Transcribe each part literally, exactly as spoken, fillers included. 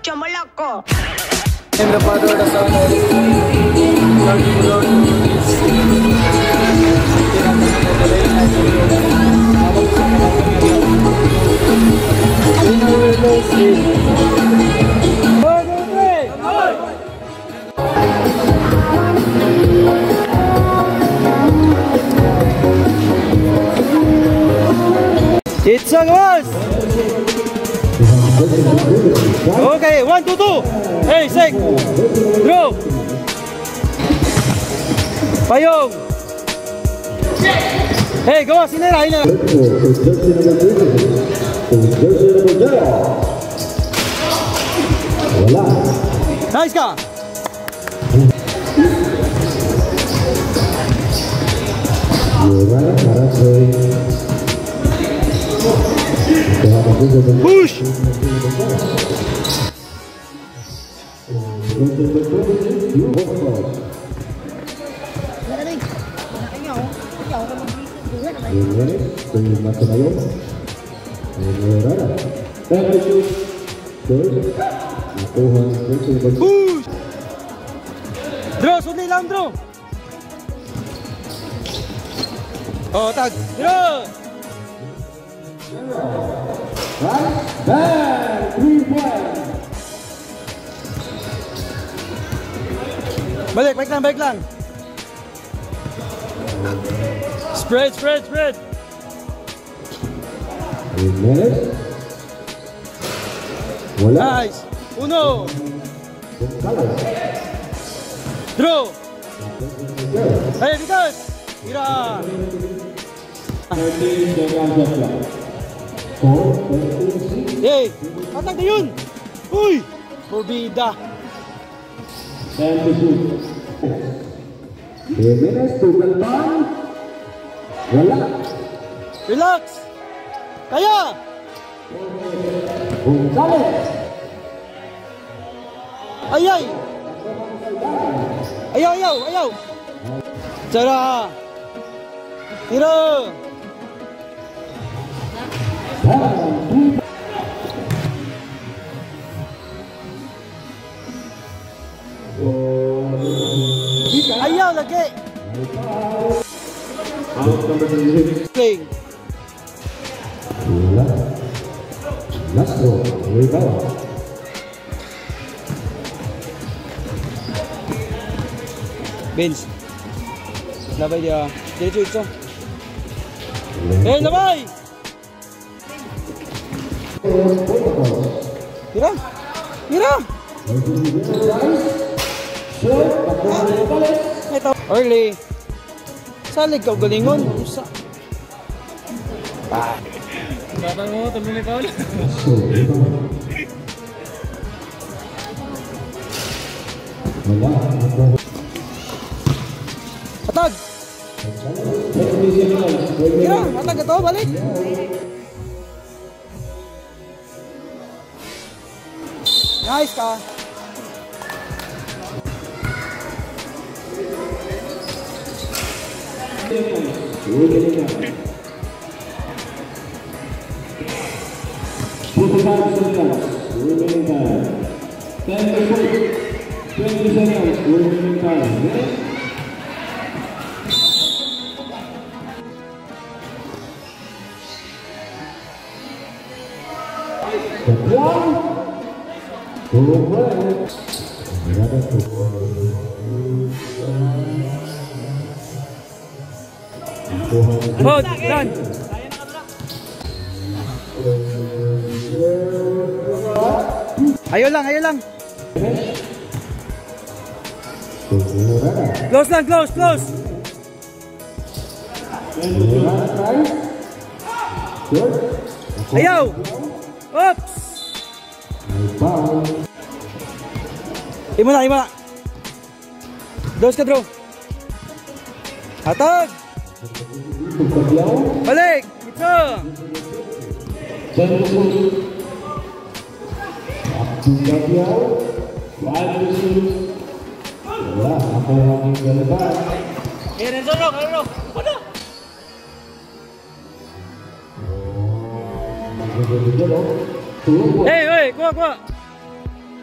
chomoloco. It's a goal! Okay, one, two, two. Hey, sek. Draw. Payong. Hey, gawa sinera, ina. Nice ka. Push. Push. Draw, sudli lang, draw. Oh, tag. Draw. Balik, balik lang, balik lang. Spread, spread, spread. Nice. Uno. Draw. Hey, because. Ira. Hey, patag na yun. Uy, forbida. Relax. Kaya. Ayay. Ayaw, ayaw, ayaw. Cara. Tira. Ayaw lagi. Playing. Last row, we go. Benz. Labay dia. Diretso ito. Eh, labay. Tira. Tira. Ito. Early. Salig ka galingon. Usa. Ah. Batang mo, tuloy ni Paul. Atag. Tira, atag ito, balik. Nice ka. Oh, done. Ayo lang, ayo lang. Close lang, close, close. Ayaw. Oops. Imo na, imo na. Dos ka, bro. Atag. Balik. Ito. Eh, Renzo, no, no, no. Hey, hey, kuha, kuha.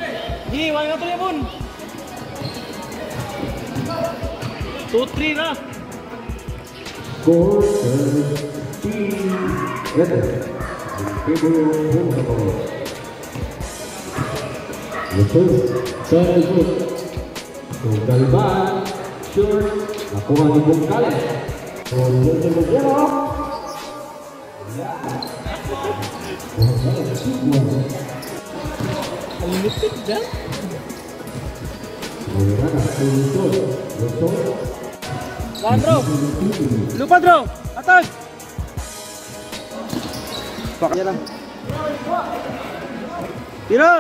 Sige, wala nga tuloy pun. two three na. Score thirteen. Letter. Betul. Tersebut. Kembali short. Lakukan di bungkal. Unlimited dah. Lawan bro. Lupa bro. Atas. Paknya lang. Tira.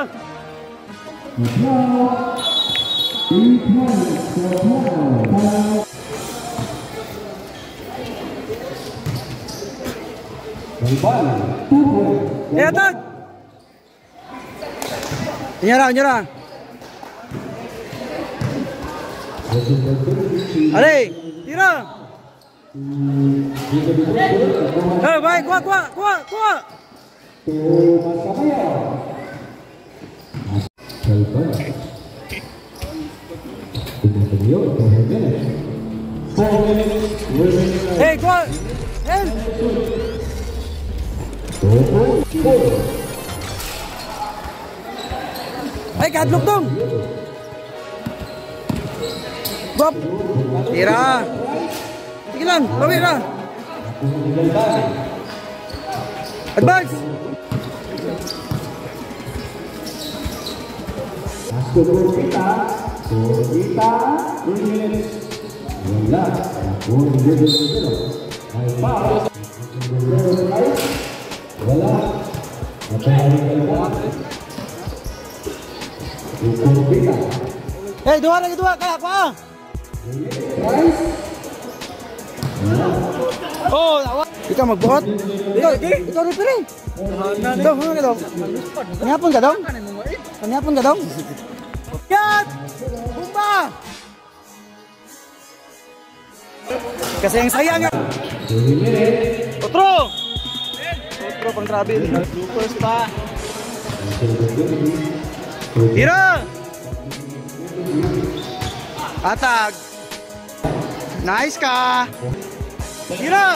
Eh atas. Nyerang, nyerang. Ale, tira. Eh, baik, kuat, kuat, kuat, kuat. Hey, kuat. Hen. Hey, kadlok dong. Bob. Tira. Sige lang, bawi na. Advance. kita, kita, Eh, dua lagi dua kayak apa? Oh, awak. Ikaw magbuhat. Ikaw, ikaw rin rin. Dong, ano ka dong? Kanyapon ka dong? Kanyapon ka dong? Yan! Bumba! Kasi yang sayang yan. Otro! Otro pang travel. Bloopers pa. Tira! Atag! Nice ka! Tira!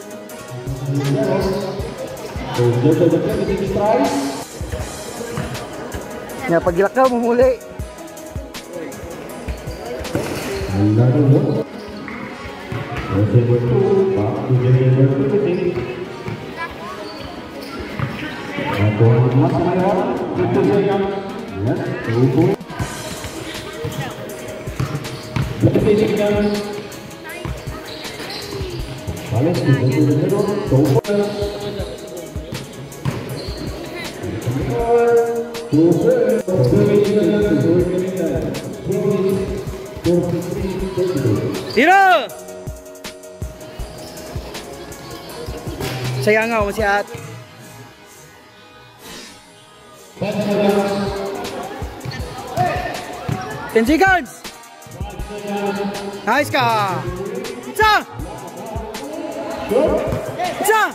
Ya, pagilak ka, mumuli. Tira! Sayang nga, masih at. ten seconds! Nice ka! Isa! Isa!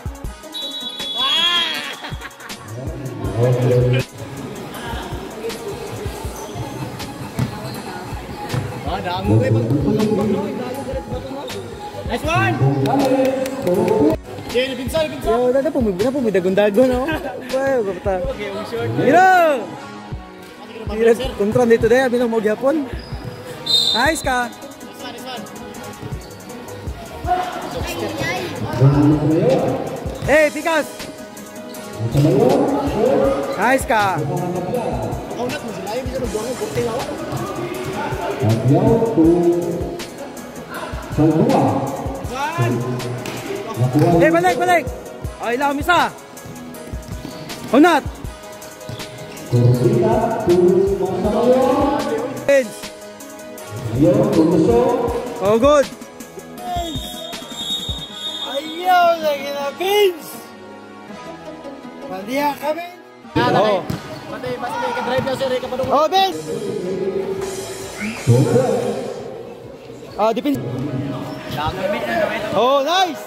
Ah, damo kayo pag-tulong. Nice one! Jay, pinsa, pinsa! Yo, dada po, na po, may dagon-dagon ako. Wow, kapata. Hiro! Hiro, kontran dito dahil, binang mo gyapon. Nice ka! Hey, Pikas! Nice ka! Eh, balik, balik! O, ilaw, misa! Hunat! Oh, good! Ayaw, lagi na, Vince! Mandiya ka, Vince! Oo. Pati, pati may ka-drive na sir, kapadungan. Oh, Vince! Ah, dipin. Oh, nice!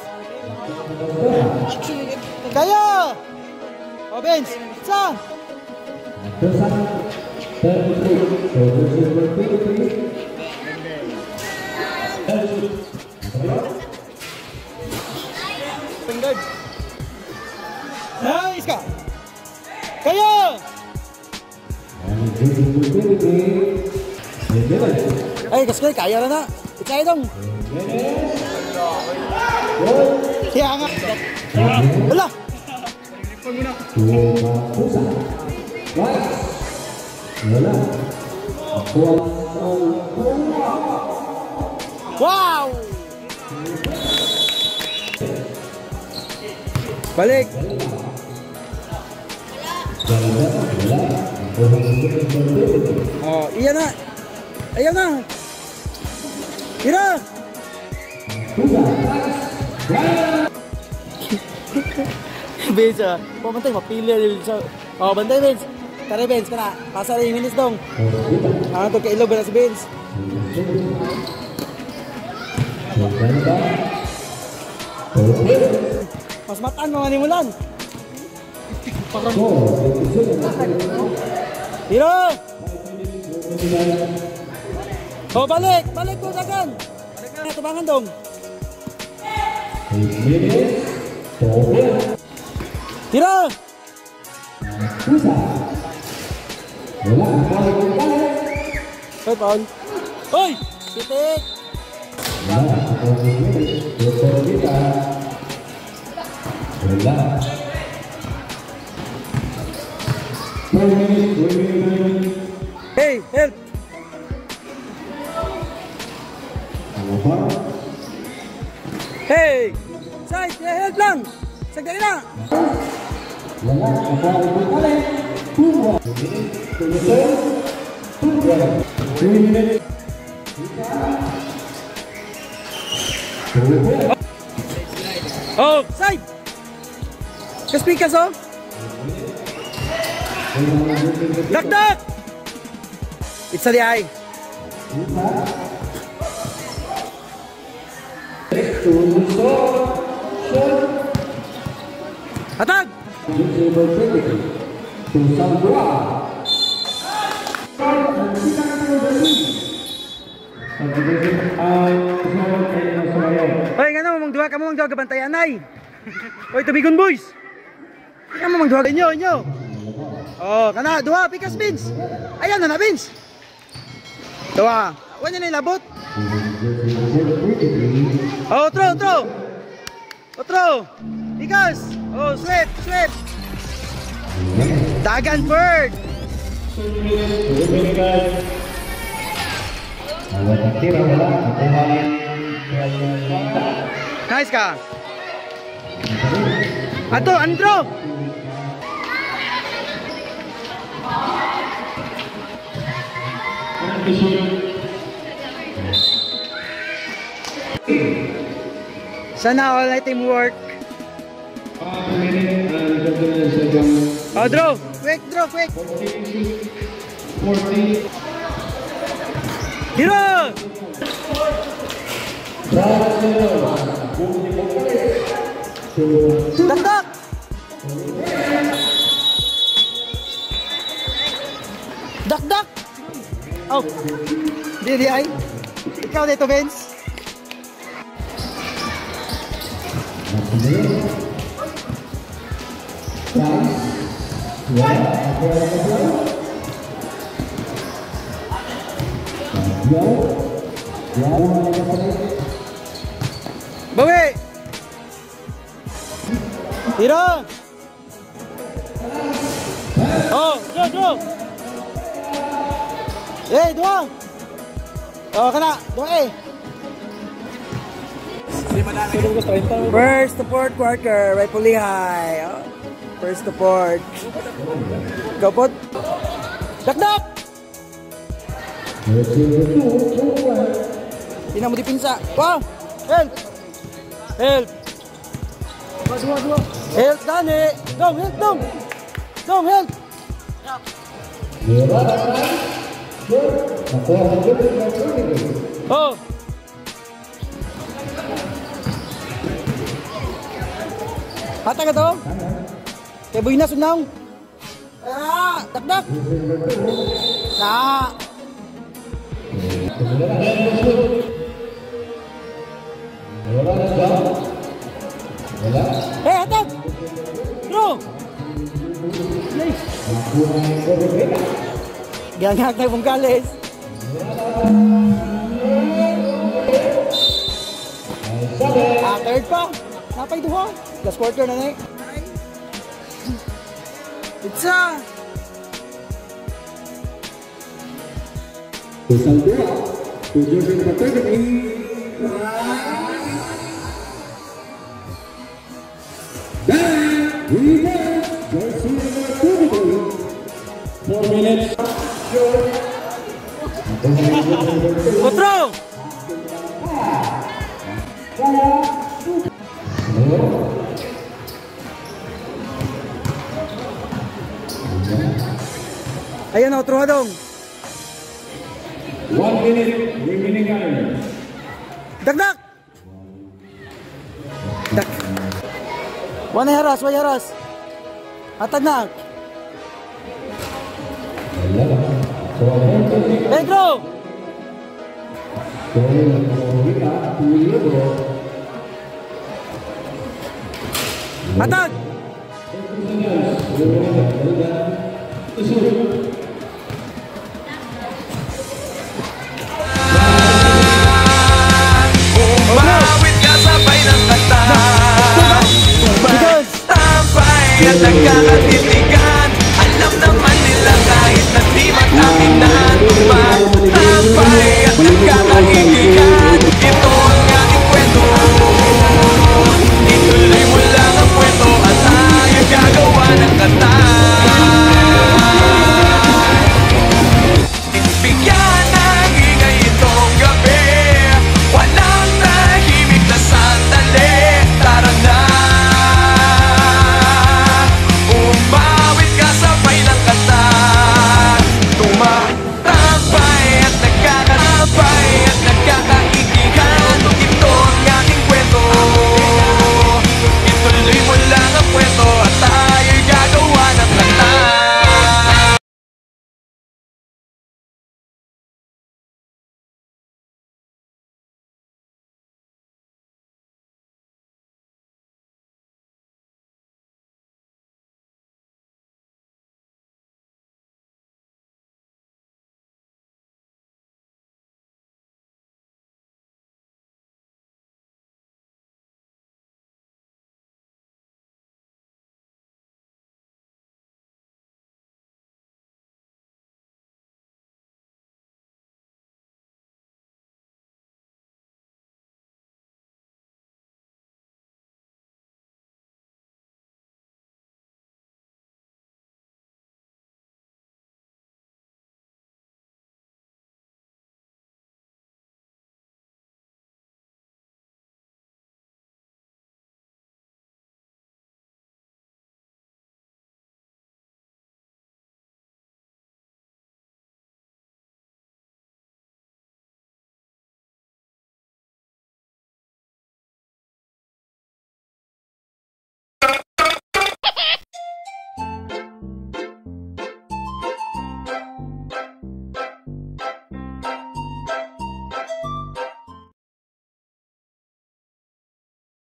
Kaya! Oh, Vince! Sa! Pinggad. Nice ka. Kayo. Ay, kasi kaya na na. Ikaya dong. Kaya nga. Wala. Wow! Balik. Oh, iya na. Ayan na. Tira. Vince, ah. Pumantay, mapili sa... Oh, bantay, Vince. Tara, Vince, ka na. Pasa rin yung minis dong. Ah, ito kailog ba na si Vince? Mas mataan mga nimulan. Tira! Oh, balik! Balik po, dagan! Balik na, tubangan dong. Tira! Hoy, Paul! Hoy! Titik! Hey, help! Hey! Side, help lang! Sagdali na! Oh, side! Kaspikas oh! Dakdak! It's a the eye. Atag! Hoy, nga na, mamang duha ka mo, mamang duha ka bantayan ay. Hoy, tubigon boys. Nga mamang duha ka inyo, inyo. Oh, kana, duha, pikas Vince. Ayan na na Vince. Duha. Huwag niya na ilabot. Oh, throw, throw. Oh, throw. Pikas. Oh, sweep, sweep. Dagan bird. Nice ka. Ato, Andro. Sana all night teamwork. Oh, draw. Quick, draw, quick. Hero! Dakdak! Dakdak! Oh, di di ay. Ikaw dito, Vince. Bawi! Tira! Oh, draw, draw! Eh, dua! Oh, kana, dua eh! First to port quarter, rightfully high. Oh, first to port. Go port. Dakdak! Tina mo dipinsa. Wow! Help! Help! Dua, dua. Help, Dani! Dong, help, dong! Dong, help! Oh! Hata ka to? Kaya buhay na, sunang! Ah! Dakdak! Na. Eh, atak! Bro! Nice! Gangak na yung kalis. Ah, third pa. Napay duha. Last quarter na na eh. Pizza! Isang dua. Tujuh dari Batak ini. Dan Rina jersey number tujuh. Four minutes. Otro! Ayan, otro dong. One minute remaining time. Dagdag! Dak. Wana haras, wala haras. Atagnak. Pedro! Atag!